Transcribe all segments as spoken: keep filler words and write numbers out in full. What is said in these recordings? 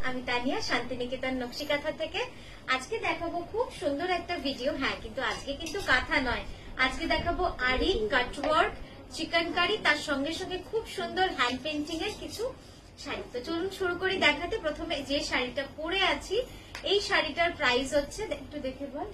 আমি তানিয়া শান্তিনিকেতন নকশি কাঁথা থেকে। আজকে দেখাবো খুব সুন্দর একটা ভিডিও। হ্যাঁ, কিন্তু আজকে কিন্তু কাঁথা নয়, আজকে দেখাবো আরি কাটওয়ার্ক চিকেনকারি, তার সঙ্গে সঙ্গে খুব সুন্দর হ্যান্ড পেন্টিং এর কিছু শাড়ি। তো চলুন শুরু করি দেখাতে। প্রথমে যে শাড়িটা পরে আছি, এই শাড়িটার প্রাইস হচ্ছে, একটু দেখে বল,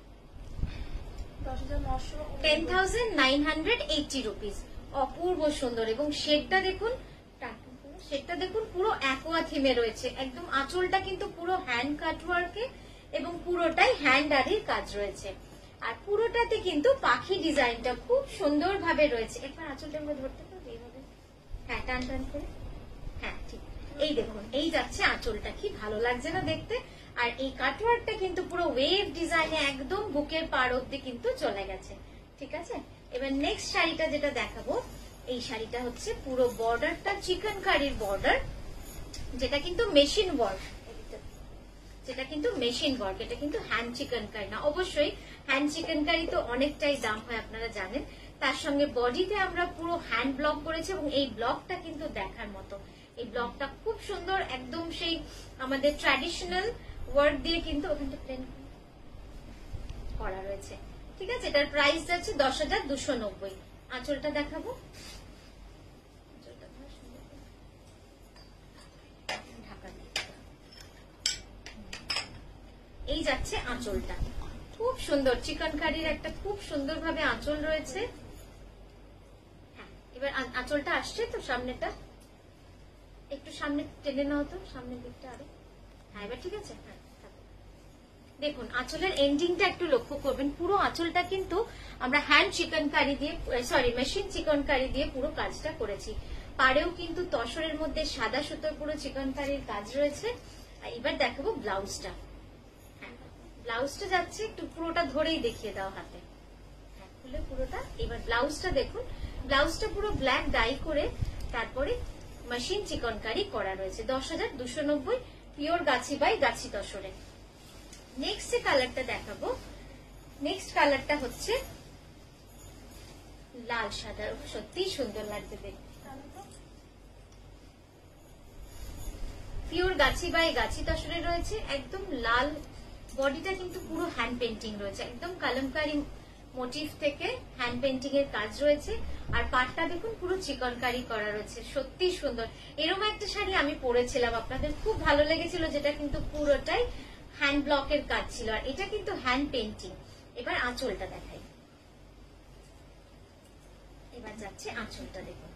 ten thousand nine hundred eighty rupees. অপূর্ব সুন্দর, এবং শেডটা দেখুন, শেডটা দেখুন পুরো অ্যাকোয়া থিমে রয়েছে। একদম আঁচলটা কিন্তু পুরো হ্যান্ড কাটওয়ার্কে এবং পুরোটাই হ্যান্ড আরির কাজ রয়েছে। আর পুরোটাতে কিন্তু পাখি ডিজাইনটা খুব সুন্দর ভাবে রয়েছে। একবার আঁচলটা আমরা ধরতে পারবো এইভাবে, হ্যাঁ টান টান করে, হ্যাঁ ঠিক। এই দেখুন, এই যাচ্ছে আঁচলটা, কি ভালো লাগছে না দেখতে। আর এই কাটওয়ার্কটা কিন্তু পুরো ওয়েভ ডিজাইনে একদম বুকের পার অব্দি কিন্তু চলে গেছে। ঠিক আছে, এবার নেক্সট শাড়িটা যেটা দেখাবো, এই শাড়িটা হচ্ছে পুরো বর্ডারটা চিকেনকারির বর্ডার, যেটা কিন্তু মেশিন ওয়ার্ক, যেটা কিন্তু মেশিন ওয়ার্ক। এটা কিন্তু হ্যান্ড চিকেনকারি না। অবশ্যই হ্যান্ড চিকেনকারি তো অনেকটাই দাম হয়, আপনারা জানেন। তার সঙ্গে বডিতে আমরা পুরো হ্যান্ড ব্লক করেছি, এবং এই ব্লকটা কিন্তু দেখার মতো। এই ব্লকটা খুব সুন্দর, একদম সেই আমাদের ট্র্যাডিশনাল ওয়ার্ক দিয়ে কিন্তু ওখানটা প্লেন করা রয়েছে। ঠিক আছে, এটার প্রাইস যাচ্ছে দশ হাজার দুশো নব্বই। আঁচলটা দেখাবো, এই যাচ্ছে আঁচলটা, খুব সুন্দর চিকেনকারির একটা খুব সুন্দর ভাবে আঁচল রয়েছে। হ্যাঁ, এবার আঁচলটা আসছে তো, সামনেটা একটু সামনে টেনে নাও তো, সামনের দিকটা আরো। হ্যাঁ, এবার ঠিক আছে। হ্যাঁ, দেখুন আঁচলের এন্ডিংটা একটু লক্ষ্য করবেন। পুরো আঁচলটা কিন্তু আমরা হ্যান্ড চিকেনকারি দিয়ে, সরি মেশিন চিকেনকারি দিয়ে পুরো কাজটা করেছি। পাড়েও কিন্তু তসরের মধ্যে সাদা সুতোর পুরো চিকেনকারির কাজ রয়েছে। এবার দেখাবো ব্লাউজটা। ব্লাউজটা যাচ্ছে, একটু পুরোটা ধরেই দেখিয়ে দাও হাতে, হ্যাঁ খুলে পুরোটা। এবার ব্লাউজটা দেখুন, ব্লাউজটা পুরো ব্ল্যাক ডাই করে তারপরে মেশিন চিকনকারি করা রয়েছে। দশ হাজার দুশো নব্বই, pure Gachhi by Gachhi তসরে। Next যে কালারটা দেখাবো, নেক্সট কালারটা হচ্ছে লাল সাদা, সত্যি সুন্দর লাগছে দেখতে। পিওর গাছি বাই গাছি তসরে রয়েছে, একদম লাল। বডিটা কিন্তু পুরো হ্যান্ড পেন্টিং রয়েছে, একদম কালামকারি মোটিভ থেকে হ্যান্ড পেন্টিং এর কাজ রয়েছে। আর পাটটা দেখুন পুরো চিকনকারি করা রয়েছে, সত্যি সুন্দর। এরকম একটা শাড়ি আমি পরেছিলাম, আপনাদের খুব ভালো লেগেছিল, যেটা কিন্তু পুরোটাই হ্যান্ড ব্লকের কাজ ছিল, আর এটা কিন্তু হ্যান্ড পেন্টিং। এবার আঁচলটা দেখাই, এবার যাচ্ছে আঁচলটা দেখুন,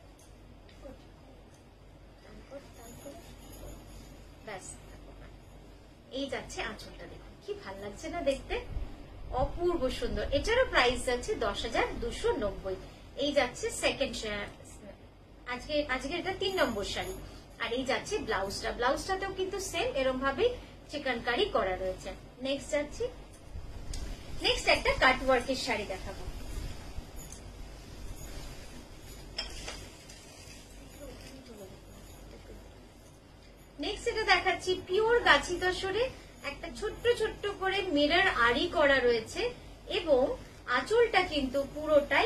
ব্যাস এই যাচ্ছে আঁচলটা, দেখুন কি ভাল লাগছে না দেখতে, অপূর্ব সুন্দর। এটারও প্রাইস যাচ্ছে দশ হাজার দুশো নব্বই। এই যাচ্ছে সেকেন্ড, আজকে আজকে এটা তিন নম্বর শাড়ি। আর এই যাচ্ছে ব্লাউজটা, ব্লাউজটাতেও কিন্তু সেম এরকম ভাবে চিকেনকারি করা রয়েছে। নেক্সট যাচ্ছি, নেক্সট একটা কাটওয়ার্কের শাড়ি দেখাবো। নেক্সট এটা দেখাচ্ছি পিওর গাছি তসরে, একটা ছোট্ট ছোট্ট করে মিরর আরি করা রয়েছে, এবং আঁচলটা কিন্তু পুরোটাই,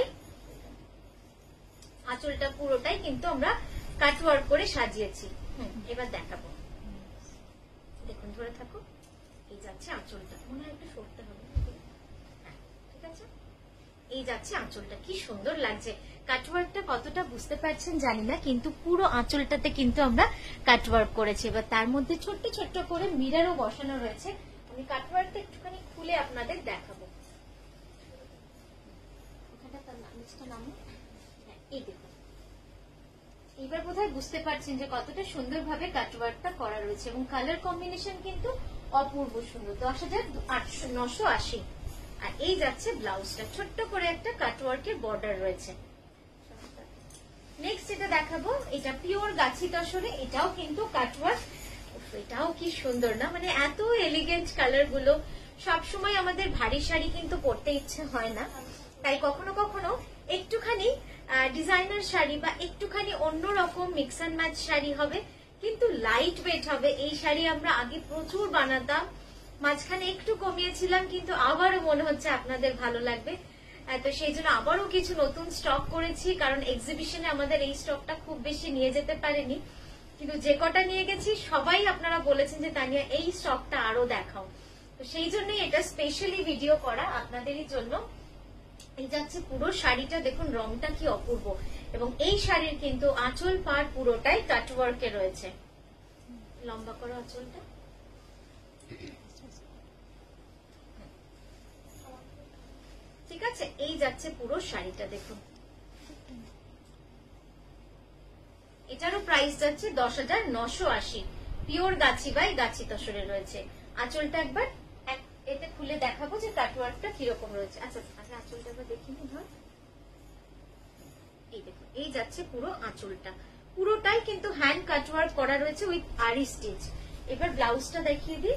আঁচলটা পুরোটাই কিন্তু আমরা কাটওয়ার্ক করে সাজিয়েছি। হুম, এবার দেখাবো, দেখুন ধরে থাকো। এই যাচ্ছে আঁচলটা, মনে হয় একটু সরতে হবে, ঠিক আছে। এই যাচ্ছে আঁচলটা, কি সুন্দর লাগছে। কাটওয়ার্কটা কতটা বুঝতে পারছেন জানি না, কিন্তু পুরো আঁচলটাতে কিন্তু আমরা কাটওয়ার্ক করেছি। এবার তার মধ্যে ছোট্ট ছোট্ট করে মিররও বসানো রয়েছে। আমি কাটওয়ার্কটা একটুখানি খুলে আপনাদের দেখাবো। এই দেখুন, এবার বোধহয় বুঝতে পারছেন যে কতটা সুন্দরভাবে কাটওয়ার্কটা করা রয়েছে, এবং কালার কম্বিনেশন কিন্তু অপূর্ব সুন্দর। দশ হাজার আটশো নশো আশি। আর এই যাচ্ছে ব্লাউজটা, ছোট্ট করে একটা কাটওয়ার্কের বর্ডার রয়েছে। নেক্সট যেটা দেখাবো, এটা পিওর গাছি তসরে, এটাও কিন্তু কাটওয়ার্ক। এটাও কি সুন্দর না, মানে এত এলিগেন্ট কালার গুলো। সবসময় আমাদের ভারী শাড়ি কিন্তু পরতে ইচ্ছে হয় না, তাই কখনো কখনো একটুখানি ডিজাইনার শাড়ি বা একটুখানি অন্যরকম মিক্স অ্যান্ড ম্যাচ শাড়ি হবে, কিন্তু লাইট ওয়েট হবে। এই শাড়ি আমরা আগে প্রচুর বানাতাম, মাঝখানে একটু কমিয়েছিলাম, কিন্তু আবারও মনে হচ্ছে আপনাদের ভালো লাগবে। তো সেই জন্য আবারও কিছু নতুন স্টক করেছি, কারণ এক্সিবিশনে আমাদের এই স্টকটা খুব বেশি নিয়ে যেতে পারেনি। কিন্তু যে কটা নিয়ে গেছি সবাই আপনারা বলেছেন যে তানিয়া এই স্টকটা আরো দেখাও, তো সেই জন্যই এটা স্পেশালি ভিডিও করা আপনাদেরই জন্য। এই যাচ্ছে পুরো শাড়িটা, দেখুন রংটা কি অপূর্ব, এবং এই শাড়ির কিন্তু আঁচল পাড় পুরোটাই কাটওয়ার্কে রয়েছে। লম্বা করো আঁচলটা। ঠিক আছে, এই যাচ্ছে পুরো শাড়িটা, দেখুন এটারও প্রাইস যাচ্ছে দশ হাজার নশো আশি। পিওর গাছি বাই গাছি তসরে রয়েছে। আঁচলটা একবার এতে খুলে দেখাবো যে কাটওয়ার্কটা কিরকম রয়েছে। আচ্ছা আচ্ছা আঁচলটা একবার দেখিনি ধর। এই দেখুন এই যাচ্ছে পুরো আঁচলটা, পুরোটাই কিন্তু হ্যান্ড কাটওয়ার্ক করা রয়েছে উইথ আরি স্টিচ। এবার ব্লাউজটা দেখিয়ে দিই।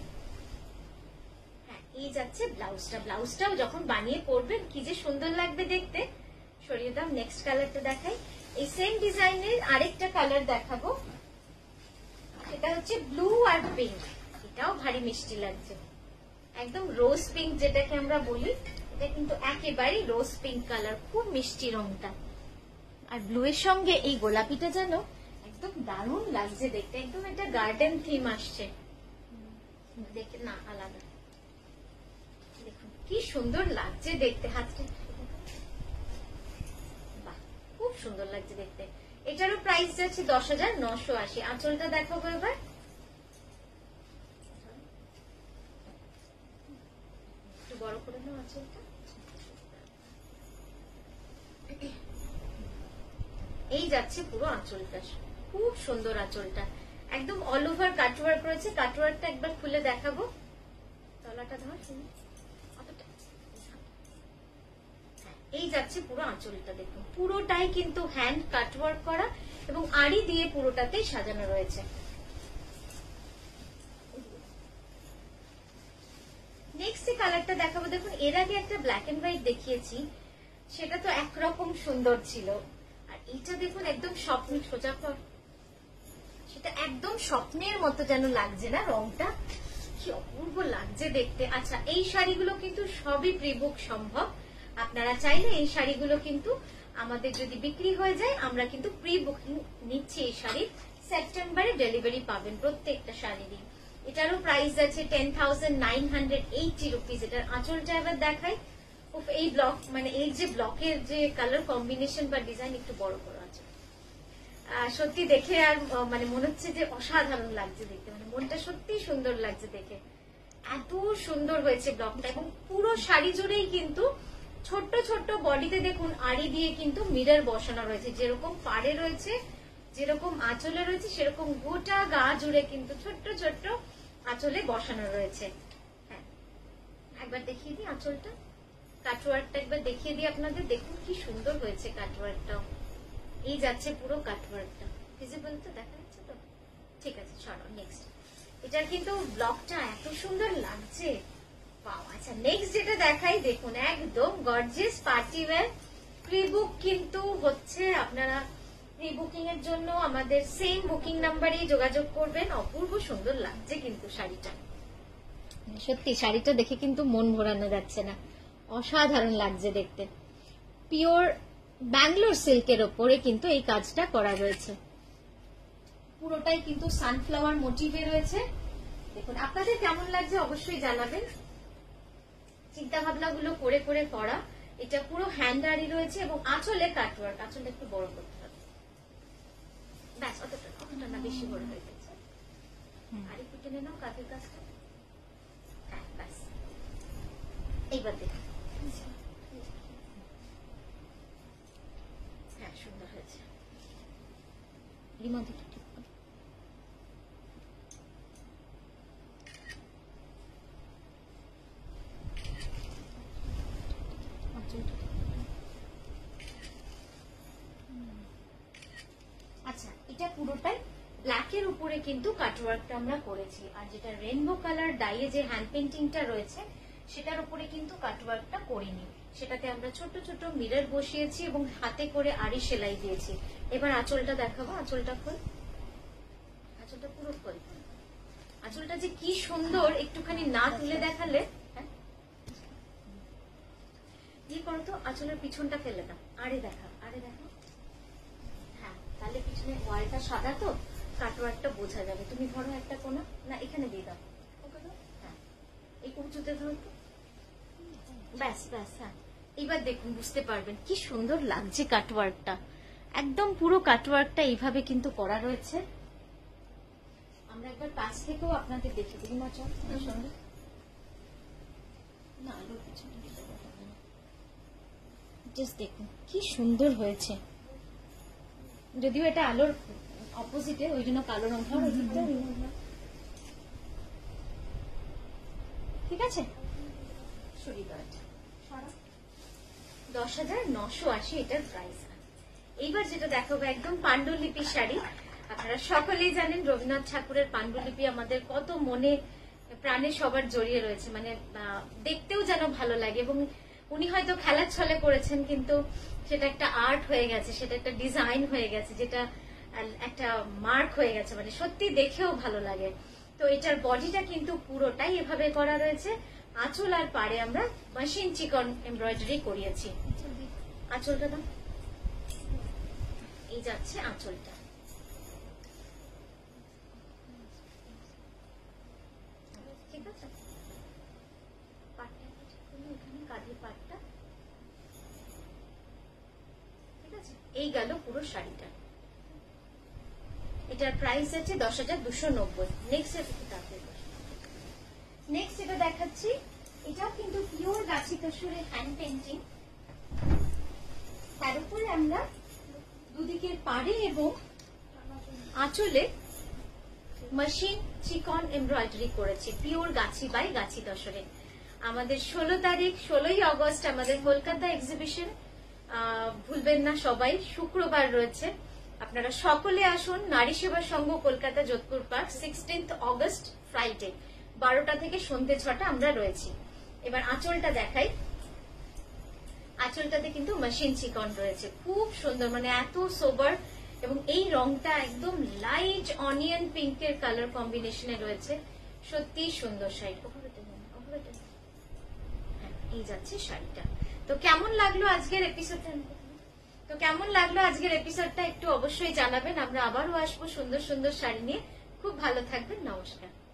হ্যাঁ এই যাচ্ছে ব্লাউজটা, ব্লাউজটাও যখন বানিয়ে পরবেন কি যে সুন্দর লাগবে দেখতে। সরিয়ে দাও, নেক্সট কালারটা দেখাই। এই সেম ডিজাইনের আরেকটা কালার দেখাবো, সেটা হচ্ছে ব্লু আর পিঙ্ক। এটাও ভারী মিষ্টি লাগছে, একদম রোজ পিঙ্ক যেটাকে আমরা বলি, এটা কিন্তু একেবারেই রোজ পিঙ্ক কালার, খুব মিষ্টি রংটা। আর ব্লু এর সঙ্গে এই গোলাপিটা যেন একদম দারুণ লাগছে দেখতে, একদম একটা গার্ডেন থিম আসছে দেখে না, আলাদা। দেখুন কি সুন্দর লাগছে দেখতে, হাতটা বাহ খুব সুন্দর লাগছে দেখতে। এটারও প্রাইস যাচ্ছে দশ হাজার নশো আশি। আঁচলটা দেখাবো এবার। একটু বড় করে নাও আঁচলটা। এই যাচ্ছে পুরো আঁচলটা, খুব সুন্দর আঁচলটা, একদম অল ওভার কাটওয়ার্ক রয়েছে। কাটওয়ার্কটা একবার খুলে দেখাবো। তলাটা ধর, এই যাচ্ছে পুরো আঁচলটা, দেখুন পুরোটাই কিন্তু হ্যান্ড কাটওয়ার্ক করা এবং আড়ি দিয়ে পুরোটাতেই সাজানো রয়েছে। নেক্সট যে কালারটা দেখাবো, দেখুন এর আগে একটা ব্ল্যাক এন্ড হোয়াইট দেখিয়েছি, সেটা তো একরকম সুন্দর ছিল, আর এইটা দেখুন একদম স্বপ্ন, সোজা কর, সেটা একদম স্বপ্নের মতো যেন লাগছে না, রংটা কি অপূর্ব লাগছে দেখতে। আচ্ছা এই শাড়িগুলো কিন্তু সবই প্রি বুক সম্ভব, আপনারা চাইলে এই শাড়িগুলো কিন্তু আমাদের যদি বিক্রি হয়ে যায় আমরা কিন্তু প্রি বুকিং নিচ্ছি। এই শাড়ি সেপ্টেম্বরে ডেলিভারি পাবেন প্রত্যেকটা শাড়িরই। এটারও প্রাইস আছে ten thousand nine hundred eighty rupees. এটার আঁচলটা এবার দেখাই। এই ব্লক মানে এই যে ব্লকের যে কালার কম্বিনেশন বা ডিজাইন, একটু বড় বড় আছে, সত্যি দেখে আর মানে মনে হচ্ছে যে অসাধারণ লাগছে দেখতে, মানে মনটা সত্যি সুন্দর লাগছে দেখে, এত সুন্দর হয়েছে ব্লকটা। এবং পুরো শাড়ি জুড়েই কিন্তু ছোট্ট ছোট্ট বডিতে দেখুন আড়ি দিয়ে কিন্তু মিরর বসানো রয়েছে, যেরকম পাড়ে রয়েছে, যেরকম আঁচলে রয়েছে, সেরকম গোটা গা জুড়ে কিন্তু ছোট্ট ছোট্ট আঁচলে বসানো রয়েছে। হ্যাঁ একবার দেখিয়ে দিই আঁচলটা, কাটওয়ার্কটা একবার দেখিয়ে দিই আপনাদের, দেখুন কি সুন্দর হয়েছে কাটওয়ার্কটাও। এই যাচ্ছে পুরো কাটওয়ার্কটা, ভিজিবল তো, দেখা যাচ্ছে তো? ঠিক আছে চলো নেক্সট। এটার কিন্তু ব্লকটা এত সুন্দর লাগছে। আচ্ছা নেক্সট যেটা দেখাই, দেখুন একদম gorgeous party wear. Pre book কিন্তু হচ্ছে, আপনারা প্রি বুকিং এর জন্য আমাদের সেম বুকিং নাম্বারেই যোগাযোগ করবেন। অপূর্ব সুন্দর লাগছে কিন্তু শাড়িটা, সত্যি শাড়িটা দেখে কিন্তু মন ভরানো যাচ্ছে না, অসাধারণ লাগছে দেখতে। পিওর ব্যাঙ্গালোর সিল্কের ওপরে কিন্তু এই কাজটা করা রয়েছে, পুরোটাই কিন্তু সানফ্লাওয়ার মোটিভে রয়েছে। দেখুন আপনাদের কেমন লাগছে অবশ্যই জানাবেন। চিন্তা ভাবনা গুলো করে করে করা, এটা পুরো হ্যান্ড আড়ি রয়েছে এবং আঁচলে কাটওয়ার্ক। আঁচলটা একটু বড় করতে হবে, ব্যাস অতটা, অতটা না, বেশি বড় হয়ে গেছে। আর একটু টেনে নাও কাঁধের কাজটা, হ্যাঁ ব্যাস। এইবার দেখুন, হ্যাঁ সুন্দর হয়েছে। রিমা ঠিক আচ্ছা, এটা পুরোটাই ব্ল্যাকের উপরে কিন্তু কাটওয়ার্কটা আমরা করেছি, আর যেটা রেনবো কালার ডাইয়ে যে হ্যান্ড পেন্টিংটা রয়েছে সেটার উপরে কিন্তু কাটওয়ার্কটা করিনি, সেটাতে আমরা ছোট ছোট মিরর বসিয়েছি এবং হাতে করে আড়ি সেলাই দিয়েছি। এবার আঁচলটা দেখাবো, আঁচলটা খোল, আঁচলটা পুরো খোল। আঁচলটা যে কি সুন্দর, একটুখানি না তুলে দেখালে, কি করো তো, আঁচলের পিছনটা ফেলে দাও, আরে দেখা, আরে দেখা, হ্যাঁ তাহলে পিছনে ওয়ালটা সাদা তো কাটওয়ার্কটা বোঝা যাবে। তুমি ধরো একটা কোনা, না এখানে দিয়ে দাও, হ্যাঁ এই কুচুতে ধরো তো, ব্যাস ব্যাস, হ্যাঁ এইবার দেখুন বুঝতে পারবেন কি সুন্দর লাগছে কাটওয়ার্কটা, একদম পুরো কাটওয়ার্কটা এইভাবে কিন্তু করা রয়েছে। আমরা একবার কাছ থেকেও আপনাদের দেখে দিই মাচল সঙ্গে, না আলোর পিছনে জাস্ট দেখুন কি সুন্দর হয়েছে, যদিও এটা আলোর অপোজিটে ওই জন্য কালো রং, ধর ঠিক আছে। দশ হাজার নশো আশি এটার প্রাইস। এইবার যেটা দেখাবো একদম পাণ্ডুলিপি শাড়ি। আপনারা সকলেই জানেন রবীন্দ্রনাথ ঠাকুরের পাণ্ডুলিপি আমাদের কত মনে প্রাণে সবার জড়িয়ে রয়েছে, মানে দেখতেও যেন ভালো লাগে, এবং উনি হয়তো খেলার ছলে করেছেন কিন্তু সেটা একটা আর্ট হয়ে গেছে, সেটা একটা ডিজাইন হয়ে গেছে, যেটা একটা মার্ক হয়ে গেছে, মানে সত্যি দেখেও ভালো লাগে। তো এটার বডিটা কিন্তু পুরোটাই এভাবে করা রয়েছে, আঁচল আর পাড়ে আমরা মেশিন চিকন এমব্রয়ডারি করিয়েছি। আঁচলটা দাও, এই যাচ্ছে আঁচলটা, ঠিক আছে। পাটটা এখানে কাঁধে পাটটা, ঠিক আছে। এই গেল পুরো শাড়িটা, এটার প্রাইস আছে দশ হাজার দুশো নব্বই। নেক্সট নেক্সট এটা দেখাচ্ছি, এটাও কিন্তু পিওর গাছি তসরের হ্যান্ড পেন্টিং, তার উপরে আমরা দুদিকের পাড়ে এবং আঁচলে মেশিন চিকন এমব্রয়ডারি করেছি, পিওর গাছি বাই গাছি তসরে। আমাদের ষোলো তারিখ ষোলোই আগস্ট আমাদের কলকাতা এক্সিবিশন, ভুলবেন না সবাই, শুক্রবার রয়েছে, আপনারা সকলে আসুন। Nari Seva Sangha Kolkata Jodhpur park, sixteenth August Friday, বারোটা থেকে সন্ধ্যে ছটা আমরা রয়েছি। এবার আঁচলটা দেখাই, আঁচলটাতে কিন্তু মেশিন চিকন রয়েছে, খুব সুন্দর, মানে এত সোবার, এবং এই রংটা একদম লাইট অনিয়ন পিঙ্কের কালার কম্বিনেশনে রয়েছে, সত্যি সুন্দর শাড়ি। হ্যাঁ এই যাচ্ছে শাড়িটা। তো কেমন লাগলো আজকের এপিসোডটা, তো কেমন লাগলো আজকের এপিসোডটা একটু অবশ্যই জানাবেন। আমরা আবারও আসবো সুন্দর সুন্দর শাড়ি নিয়ে। খুব ভালো থাকবেন, নমস্কার।